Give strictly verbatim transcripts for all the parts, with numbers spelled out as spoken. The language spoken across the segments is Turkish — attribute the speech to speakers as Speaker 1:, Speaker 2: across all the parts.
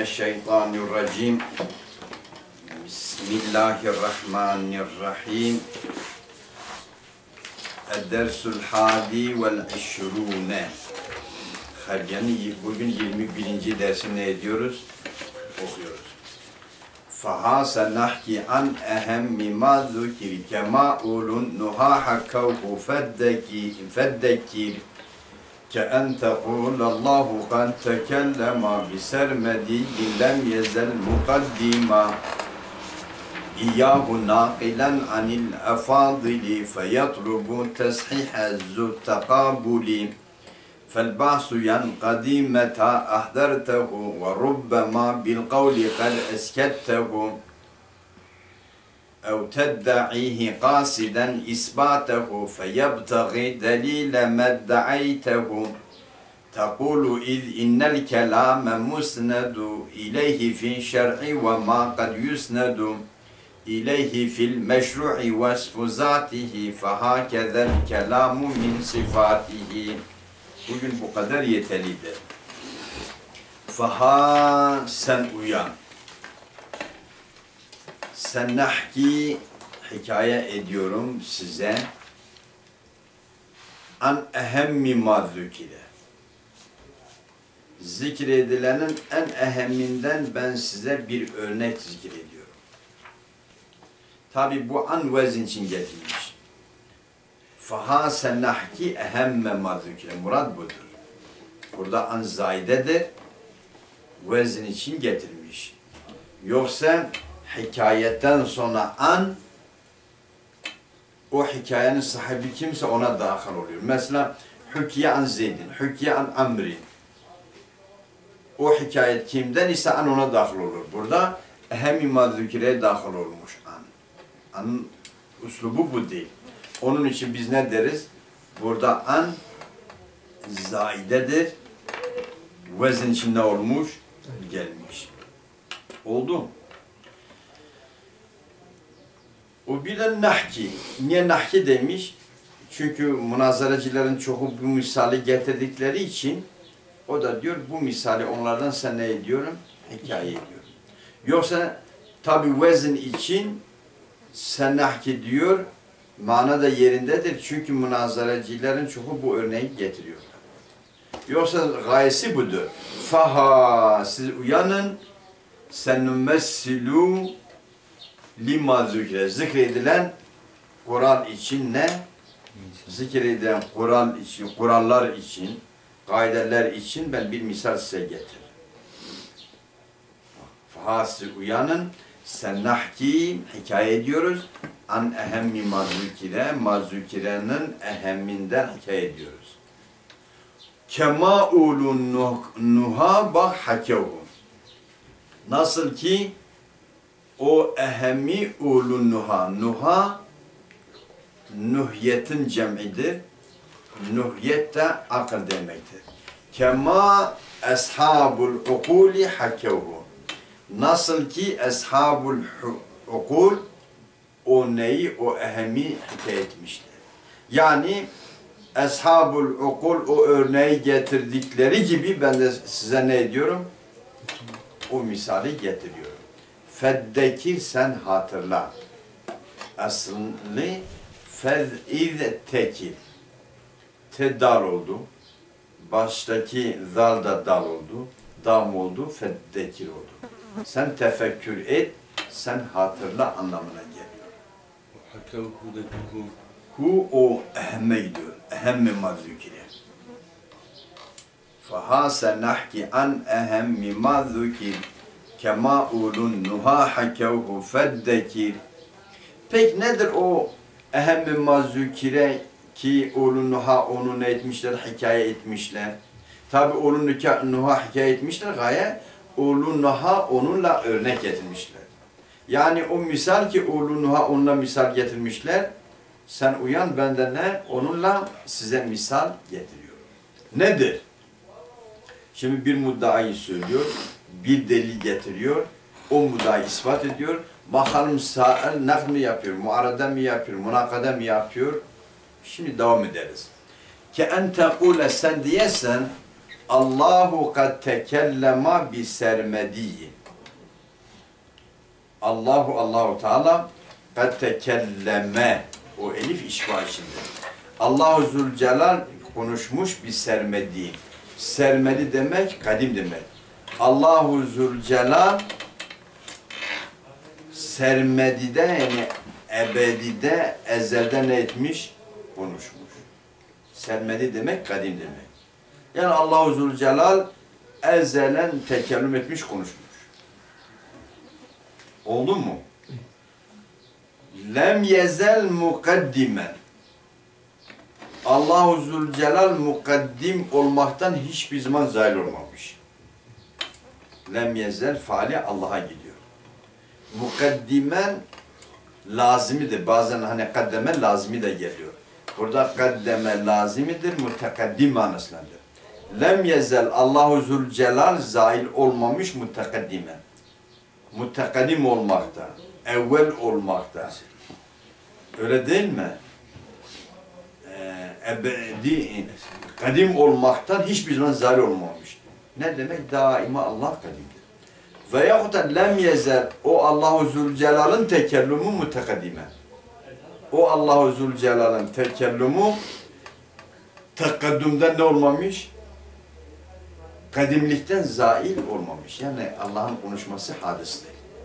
Speaker 1: mineşşeytanirracim. Bismillahirrahmanirrahim. Ed-dersul hadi vel işrûne. Yani bugün yirmi birinci dersi ne ediyoruz? Okuyoruz. Fahâse nahki an ehemmi mâ zükir kemâ ulun nuhâ hakkavhu feddekir كأن تقول الله قد تكلم بسرمدي لم يزل مقدما إياه ناقلا عن الأفاضل فيطلب تصحيح ذو التقابل فالبعث ينقضي متى أحضرته وربما بالقول قد أسكته أو تدعيه قاصدا إثباته فيبتغي دليل ما ادعيته تقول إذ إن الكلام مسند إليه في الشرع وما قد يسند إليه في المشروع وصف ذاته فهكذا الكلام من صفاته. Bugün bu kadar yeterlidir. Faha sen uyan. Sen nahki hikaye ediyorum size an ehemmi ma zükire. Zikredilenin en ehemminden ben size bir örnek zikrediyorum. Tabi bu an vezin için getirilmiş. Faha sen nahki ehemme ma zükire. Murad budur. Burada an zaidedir. Vezin için getirmiş. Yoksa hikayetten sonra an, o hikayenin sahibi kimse ona dahil oluyor. Mesela hükiye an Zeydin, hükiye an Amrin. O hikayet kimden ise an ona dahil olur. Burada ehem-i mazükireye dahil olmuş an. Anın üslubu bu değil. Onun için biz ne deriz? Burada an zaidedir. Vezin için ne olmuş? Gelmiş. Oldu. O bir de nahki. Niye nahki demiş? Çünkü münazaracıların çoğu bu misali getirdikleri için o da diyor bu misali onlardan sen ne ediyorum? Hikaye ediyorum. Yoksa tabi vezin için sen nahki diyor mana da yerindedir. Çünkü münazaracıların çoğu bu örneği getiriyorlar. Yoksa gayesi budur. Faha siz uyanın sen nümmessilu lima zikre. Zikredilen Kur'an için ne? Zikredilen Kur'an için, kurallar için, kaideler için ben bir misal size getiririm. Fahası uyanın, sen nahki hikaye ediyoruz. An ehemmi mazukire, mazukirenin ehemminden hikaye ediyoruz. Kema ulun nuha bak hakevu. Nasıl ki o ehemmi ulun nuha. Nuha, nuhyetin cem'idir. Nuhyet de akıl demektir. Kema eshabul ukuli hakevu. Nasıl ki eshabul ukul o neyi, o ehemmi hikaye etmişler. Yani eshabul ukul o örneği getirdikleri gibi ben de size ne ediyorum? O misali getiriyorum. Feddekir sen hatırla. Aslı fez-iz tekil. Te dal oldu. Baştaki zal da dal oldu. Dam oldu. Feddekir oldu. Sen tefekkür et. Sen hatırla anlamına geliyor. Hu o ehemme gidiyor. Ehemme mazükire. Fahâse nahki an ehemmi mazükir. Kema ulun nuha hakevhu feddekir. Peki nedir o ehem-i mazükire ki ulun nuha onu ne etmişler? Hikaye etmişler. Tabi ulun nuha hikaye etmişler gaye. Ulun nuha onunla örnek getirmişler. Yani o misal ki ulun nuha onunla misal getirmişler. Sen uyan ben de ne? Onunla size misal getiriyorum. Nedir? Şimdi bir muddayı söylüyor. Bir delil getiriyor, o muddayı ispat ediyor. Bakalım sa'el nak mı yapıyor, muarada mı yapıyor, münakada mı yapıyor? Şimdi devam ederiz. Ke en tekule sen diyesen Allahu kad tekellema bi sermediyi. Allahu Allahu Teala kad tekelleme. O elif işba içinde. Allahu Zülcelal konuşmuş bir sermedi. Sermedi demek, kadim demek. Allahu Zülcelal sermedide yani ebedide, ezelde ne etmiş? Konuşmuş. Sermedi demek, kadim demek. Yani Allahu Zülcelal ezelen tekellüm etmiş, konuşmuş. Oldu mu? Lem yezel mukaddimen. Allahu Zülcelal mukaddim olmaktan hiçbir zaman zail olmamış. Lem yezel faali Allah'a gidiyor. Mukaddimen lazimidir. Bazen hani kaddeme lazimi de geliyor. Burada kaddeme lazimidir, mutekaddim manasındadır. Lem yezel Allahu Zülcelal zail olmamış mutekaddimen. Mutekaddim olmakta, evvel olmakta. Öyle değil mi? Ee, ebedi, kadim olmaktan hiçbir zaman zail olmamış. Ne demek? Daima Allah kadimdir. Veyahut da lem yezel, o Allahu Zülcelal'ın tekellümü mutekadime. O Allahu Zülcelal'ın tekellümü tekaddümden ne olmamış? Kadimlikten zail olmamış. Yani Allah'ın konuşması hadistir.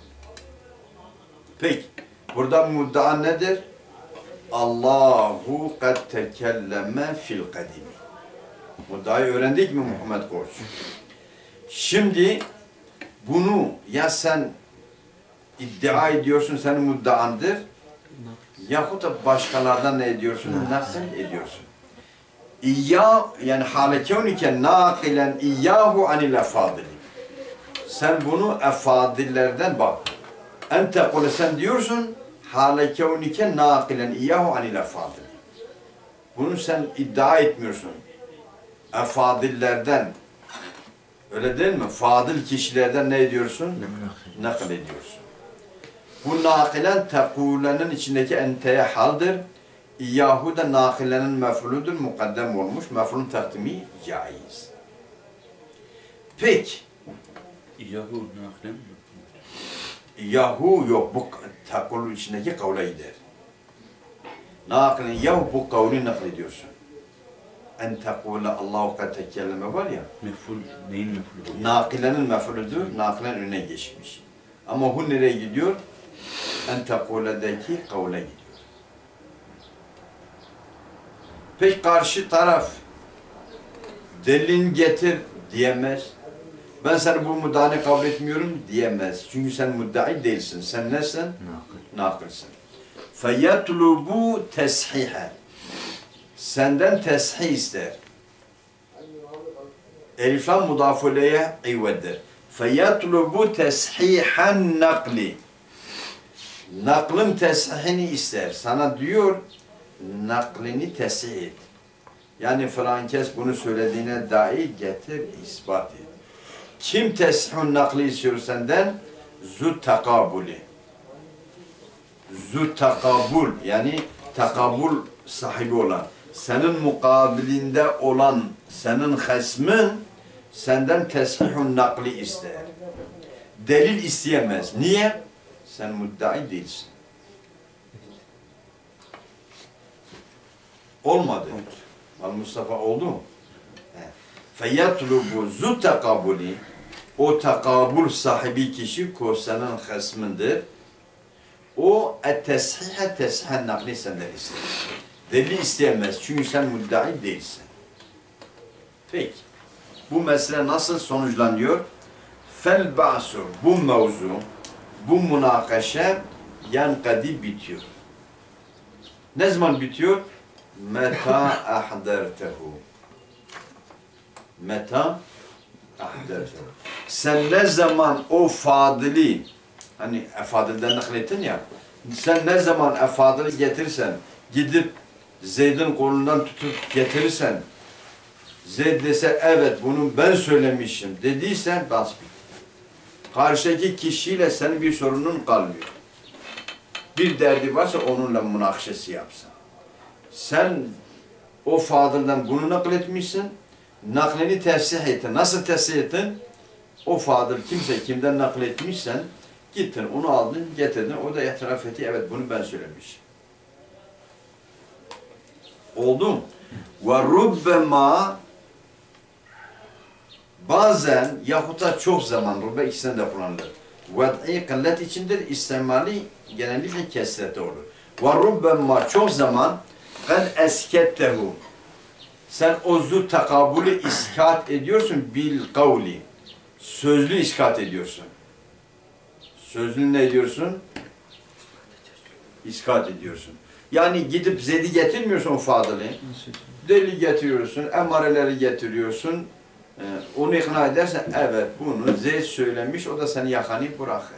Speaker 1: Peki, burada muddua nedir? Allahu kad tekelleme fil kadimi. Muddaayı öğrendik mi Muhammed Koç? Şimdi bunu ya sen iddia ediyorsun, senin muddaandır, yahut da başkalardan ne ediyorsun? Nakil ediyorsun. İyya, yani hâle kevnike nâkilen iyyahu anil efadili. Sen bunu efadillerden bak. Ente kule sen diyorsun, hâle kevnike nâkilen iyyahu anil efadili. Bunu sen iddia etmiyorsun. Efadillerden, öyle değil mi? Fadil kişilerden ne ediyorsun? Nakil ediyorsun. Bu nakilen tekulenin içindeki enteye haldir. İyyahu da nakilenin mef'uludur, mukaddem olmuş. Mef'ulun takdimi caiz. Peki.
Speaker 2: İyyahu nakilen mi?
Speaker 1: İyyahu yok. Bu tekulun içindeki kavle gider. Nakilen yahu bu kavli naklediyorsun. En tekule Allahu kad tekelleme var ya.
Speaker 2: Mef'ul, neyin mef'ulü?
Speaker 1: Nakilenin mef'uludur. Nakilen önüne geçmiş. Ama bu nereye gidiyor? En tekuledeki kavle gidiyor. Peki karşı taraf delilini getir diyemez. Ben seni bu muddani kabul etmiyorum diyemez. Çünkü sen muddai değilsin. Sen nesin? Nakil. Nakilsin. فَيَطْلُبُ تَسْحِيحًا. Senden teshih ister. Elif'an mudafuleye ivveddir. فَيَطْلُبُ تَسْحِيحًا nakli. Naklın teshihini ister. Sana diyor, naklini tesih et. Yani falan kes bunu söylediğine dair getir, ispat et. Kim tesihun nakli istiyor senden? Zut takabuli. Zut takabul, yani takabul sahibi olan, senin mukabilinde olan, senin hasmın senden tesihun nakli ister. Delil isteyemez. Niye? Sen muddai değilsin. Olmadı. Al Mustafa oldu mu? Feyatlubu zu takabuli, o takabul sahibi kişi ko senin hasmındır. O et-teshihe teshihen nakli senden ister. Delil isteyemez. Çünkü sen muddai değilsin. Peki. Bu mesele nasıl sonuçlanıyor? Fel ba'su, bu mevzu, bu münakaşa yankadi bitiyor. Ne zaman bitiyor? Meta ahdertehu. Meta ahdertehu. Sen ne zaman o fadili, hani efadilden naklettin ya, sen ne zaman efadili getirsen, gidip Zeyd'in kolundan tutup getirirsen, Zeyd dese evet bunu ben söylemişim dediysen bas bitti. Karşıdaki kişiyle senin bir sorunun kalmıyor. Bir derdi varsa onunla münakşesi yapsın. Sen o fadıldan bunu nakletmişsin, naklini tesih ettin. Nasıl tesih ettin? O fadıl kimse kimden nakletmişsen gittin, onu aldın, getirdin. O da itiraf etti. Evet, bunu ben söylemişim. Oldu mu? Ve rubbema bazen yahut da çok zaman, rubbe ikisine de kullanılır. Ved'i kıllet içindir, istimali genellikle kesrette olur. Ve rubbema çok zaman kad eskettehu. Sen o zu takabülü iskat ediyorsun bil kavli. Sözlü iskat ediyorsun. Sözlü ne ediyorsun? İskat ediyorsun. Yani gidip zedi getirmiyorsun o fadılı. Deli getiriyorsun, emareleri getiriyorsun. Ee, onu ikna edersen, evet bunu zed söylemiş, o da seni yakanı bırakır.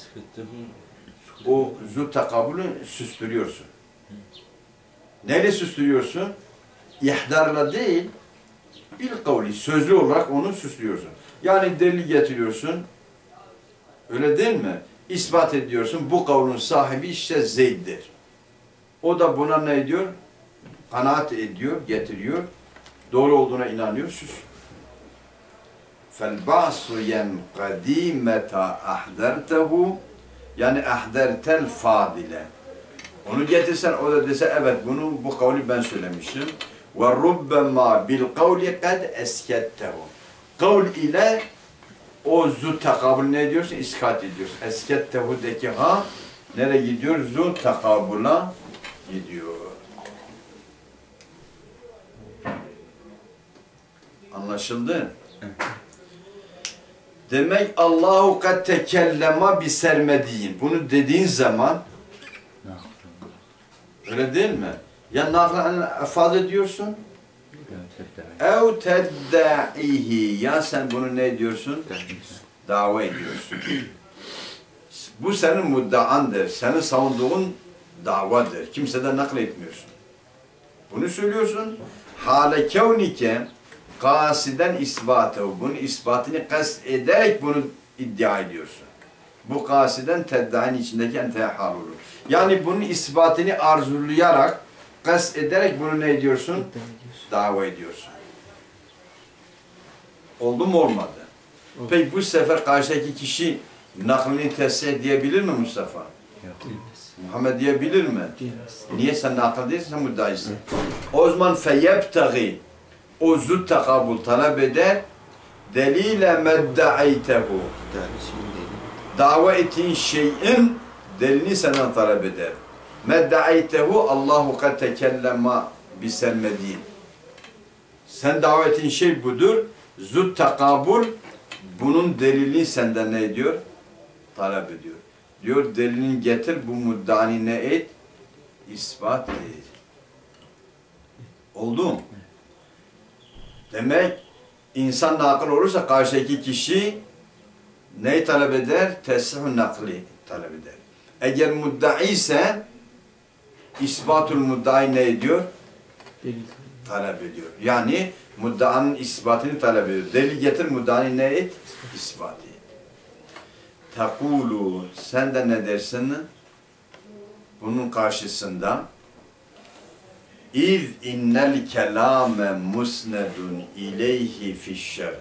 Speaker 1: O zu takabülü süstürüyorsun. Neyle süslüyorsun? İhdarla değil, bil kavli, sözlü olarak onu süslüyorsun. Yani delil getiriyorsun, öyle değil mi? İspat ediyorsun, bu kavlun sahibi işte Zeyd'dir. O da buna ne ediyor? Kanaat ediyor, getiriyor. Doğru olduğuna inanıyor, süs. فَالْبَعْصُ يَنْقَد۪ي مَتَا اَحْدَرْتَهُ yani اَحْدَرْتَ الْفَاضِلَ. Onu getirsen, o da dese, evet bunu, bu kavli ben söylemişim. وَرُبَّمَا بِالْقَوْلِ قَدْ اَسْكَتَّهُ. Kavl ile o zu takabül ne ediyorsun? İskat ediyorsun. Eskettehu'daki ha nereye gidiyor? Zu takabula gidiyor. Anlaşıldı? Demek Allahu kad tekellema bi sermediyin. Bunu dediğin zaman öyle değil mi? Ya naklen ifade ediyorsun? Ev tedda'ihi. Ya sen bunu ne ediyorsun? Dava ediyorsun. Bu senin muddaandır. Senin savunduğun davadır. Kimseden nakletmiyorsun. Bunu söylüyorsun. Hale kevnike kasiden isbatı. Bunun ispatını kast ederek bunu iddia ediyorsun. Bu kasiden teddainin içindeki entehal olur. Yani bunun ispatını arzulayarak, kast ederek bunu ne ediyorsun? Dava ediyorsun. Oldu mu olmadı? Oldu. Peki bu sefer karşıdaki kişi naklini tesih diyebilir mi Mustafa? Yok. Muhammed diyebilir mi? Diyemez. Niye sen nakl değilsin, sen müddaisın? O zaman feyebtagi o zut takabul talep eder delile medda'aytehu. Dava ettiğin şeyin delini senden talep eder. Medda'aytehu Allahu kad tekellema biselmediğin. Sen dava ettiğin şey budur. Zut takabul bunun delilini senden ne ediyor? Talep ediyor. Diyor delilini getir, bu muddani ne et? İspat et. Oldu mu? Demek insan nakıl olursa karşıdaki kişi neyi talep eder? Tesih-ü nakli talep eder. Eğer muddai ise isbatul muddai ne ediyor? Delil. Talep ediyor. Yani muddaanın isbatını talep ediyor. Delil getir, muddani ne et? İspat et. Takulu, sen de ne dersin? Bunun karşısında İz innel kelame musnedun ileyhi fi'ş-şer'i.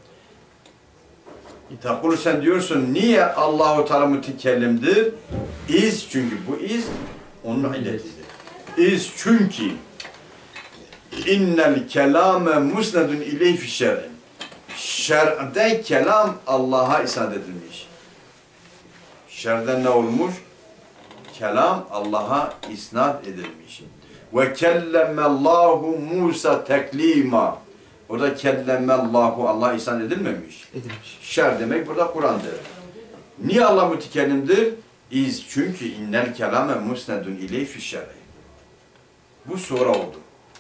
Speaker 1: Takulu, sen diyorsun niye Allahu Teala mütekellimdir? İz, çünkü bu iz onun illetidir. İz çünkü innel kelame musnedun ileyhi fi'ş-şer'i. Şer'de kelam Allah'a isnat edilmiş. Şer'den ne olmuş? Kelam Allah'a isnat edilmiş. Ve kellemallahu Musa teklima. Orada kellemallahu Allah isnat edilmemiş. Edilmiş. Şer demek burada Kur'an'dır. Niye Allah mütekellimdir? İz çünkü innel kelame musnedun ileyhi fi'ş-şer'i. Bu sonra oldu.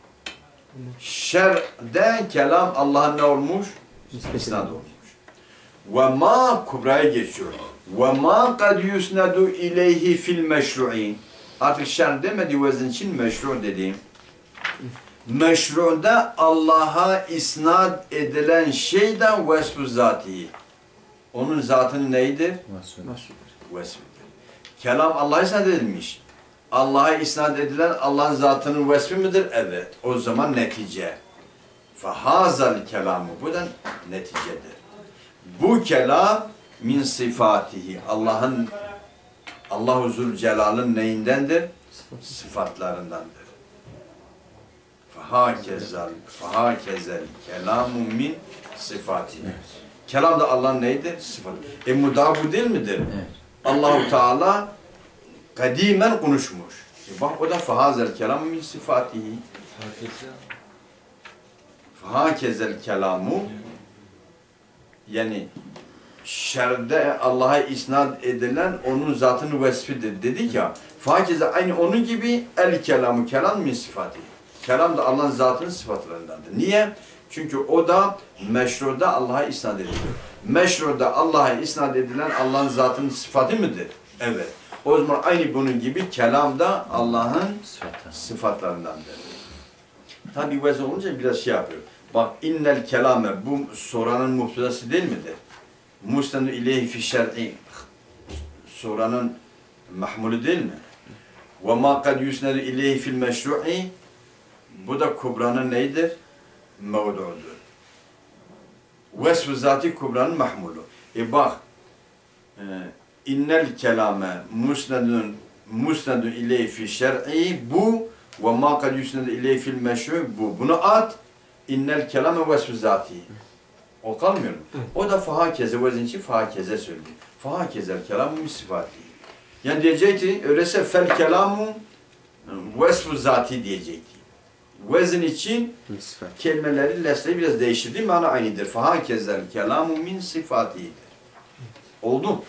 Speaker 1: Şer'den kelam Allah'ın ne olmuş? İsnat olmuş. Ve ma kubraya geçiyor. Ve ma kad yusnadu ileyhi fil meşru'in. Artık şer demedi vezin için meşru dediğim. Meşru'da Allah'a isnat edilen şeyden vesf-ı zatihi. Onun zatını neydir? Vesfidir. Kelam Allah'a isnat edilmiş. Allah'a isnat edilen Allah'ın zatının vesfi midir? Evet. O zaman netice. Fehazal kelamı. Bu da neticedir. Bu kelam min sıfatihi. Allah'ın Allah-u Zülcelal'ın neyindendir? Sıfatlarındandır. Fehakezel, fehakezel kelamu min sıfatihi. Kelam da Allah'ın neydir? Sıfat. E mudabu değil midir?
Speaker 2: Evet.
Speaker 1: Allah-u Teala kadimen konuşmuş. E bak o da fehazel kelamu min sıfatihi. Fehakezel kelamu yani şerde Allah'a isnat edilen onun zatının vesfidir dedik ya. Fakeze aynı onun gibi el kelamu kelam min sıfatı. Kelam da Allah'ın zatının sıfatlarındandır. Niye? Çünkü o da meşruda Allah'a isnat ediliyor. Meşruda Allah'a isnat edilen Allah'ın zatının sıfatı mıdır? Evet. O zaman aynı bunun gibi kelam da Allah'ın sıfatlarındandır. Tabi vez olunca biraz şey yapıyor. Bak innel kelame bu soranın muhtedası değil midir? Musnadu ileyhi fi şer'i soranın mahmulu değil mi? Ve ma kad yusnadu ileyhi fil meşru'i bu da kubranın neydir? Mevdu'dur. Vesf-ı zati kubranın mahmulu. E bak e, innel kelame musnadun musnadu ileyhi fi şer'i bu ve ma kad yusnadu ileyhi fil meşru' bu. Bunu at innel kelame vesf-ı zati. O kalmıyor mu? O da fahakeze, vezin için fahakeze söylüyor. Fahakezel kelamu sıfatı. Yani diyecekti, öyleyse fel kelamu vesf-ı zati diyecekti. Vezin için kelimeleri, lesleri biraz değiştirdi, mana aynıdır. Fahakezel kelamu min sıfatidir. Oldu.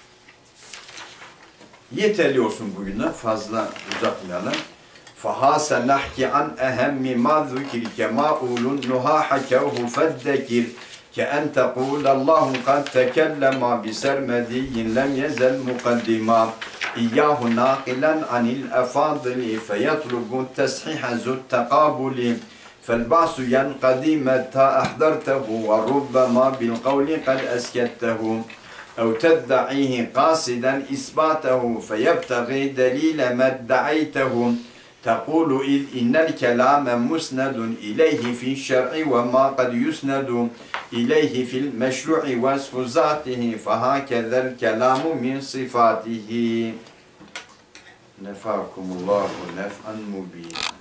Speaker 1: Yeterli olsun bugünden, fazla uzatmayalım. فَحَاسَ نَحْكِ عَنْ أَهَمِّ مَا ذُكِرْ كَمَاءُولٌ نُهَا حَكَوْهُ فَالذَّكِرْ كَأَنْ تَقُولَ اللّٰهُ قَدْ تَكَلَّمَ بِسَرْمَدِيٍّ لَمْ يَزَلْ مُقَدِّمًا إِيَّاهُ نَاقِلًا عَنِ الْأَفَاضِلِ فَيَطْلُبُ التَّصْحِيحَ ذُو التَّقَابُلِ فَالْبَعْثُ يَنْقَضِي مَتَّى أَحْضَرْتَهُ وَرُبَّمَا بِالْقَوْلِ قَدْ أَسْكَتَّهُ أو تدعيه قاصدا إثباته فيبتغي دليل ما ادعيته تقول إذ إن الكلام مسند إليه في الشرع وما قد يسند إليه في المشروع وصف ذاته فهكذا الكلام من صفاته نفعكم الله نفعا مبينا.